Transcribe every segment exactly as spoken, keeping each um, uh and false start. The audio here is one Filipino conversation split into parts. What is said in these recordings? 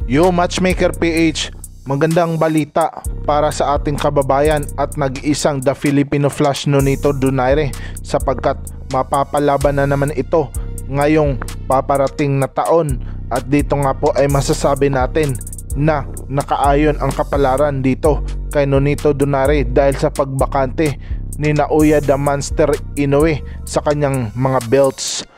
Yo Matchmaker P H, magandang balita para sa ating kababayan at nag-iisang The Filipino Flash Nonito Donaire sapagkat mapapalaban na naman ito ngayong paparating na taon at dito nga po ay masasabi natin na nakaayon ang kapalaran dito kay Nonito Donaire dahil sa pagbakante ni Naoya the Monster Inoue sa kanyang mga belts.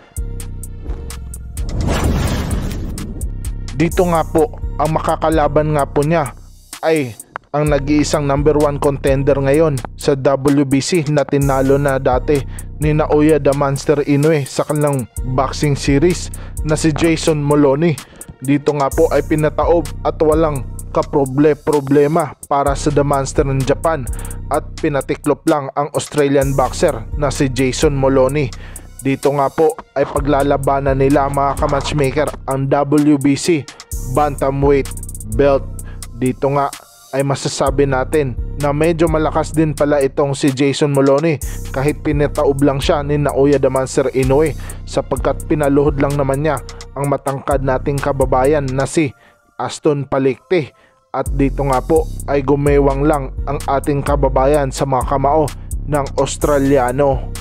Dito nga po, ang makakalaban nga po niya ay ang nag-iisang number one contender ngayon sa W B C na tinalo na dati ni Naoya the Monster Inoue sa kanilang boxing series na si Jason Moloney. Dito nga po ay pinataob at walang kaproble-problema para sa The Monster ng Japan at pinatiklop lang ang Australian boxer na si Jason Moloney. Dito nga po ay paglalabanan nila mga ka-matchmaker ang W B C Bantamweight belt. Dito nga ay masasabi natin na medyo malakas din pala itong si Jason Moloney kahit pinataob lang siya ni Naoya the Monster Inoue sapagkat pinaluhod lang naman niya ang matangkad nating kababayan na si Aston Palicte. At dito nga po ay gumewang lang ang ating kababayan sa mga kamao ng Australiano.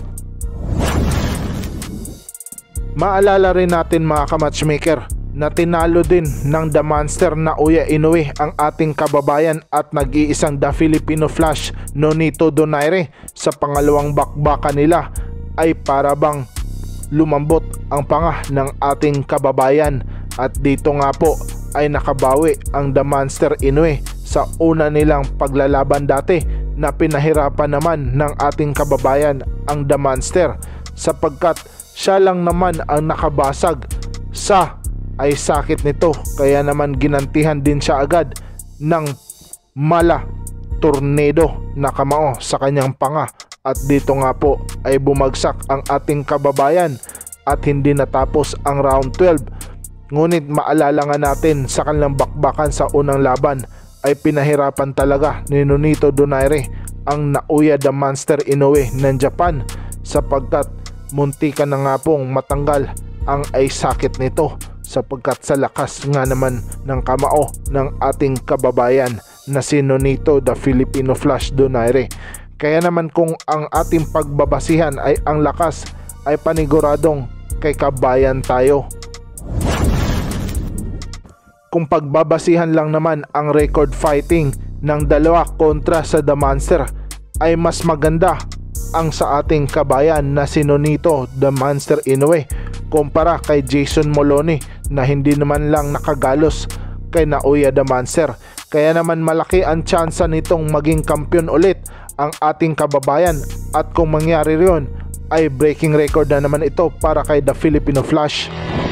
Maalala rin natin mga ka-matchmaker na tinalo din ng The Monster Naoya Inoue ang ating kababayan at nag-iisang The Filipino Flash Nonito Donaire sa pangalawang bakbakan nila ay para bang lumambot ang panga ng ating kababayan. At dito nga po ay nakabawi ang The Monster Inoue sa una nilang paglalaban dati na pinahirapan naman ng ating kababayan ang The Monster sapagkat siya lang naman ang nakabasag sa ay sakit nito, kaya naman ginantihan din siya agad ng mala tornado na kamao sa kanyang panga. At dito nga po ay bumagsak ang ating kababayan at hindi natapos ang round twelve. Ngunit maalala nga natin sa kanilang bakbakan sa unang laban ay pinahirapan talaga ni Nonito Donaire ang Naoya the Monster Inoue ng Japan sapagkat muntikan na nga pong matanggal ang ay sakit nito sapagkat sa lakas nga naman ng kamao ng ating kababayan na si Nonito the Filipino Flash Donaire. Kaya naman kung ang ating pagbabasihan ay ang lakas ay paniguradong kay kabayan tayo. Kung pagbabasihan lang naman ang record fighting ng dalawa kontra sa The Monster ay mas maganda ang sa ating kabayan na si Nonito the Monster Inoue kumpara kay Jason Moloney na hindi naman lang nakagalos kay Naoya the Monster. Kaya naman malaki ang tsansa nitong maging kampiyon ulit ang ating kababayan at kung mangyari rin ay breaking record na naman ito para kay The Filipino Flash.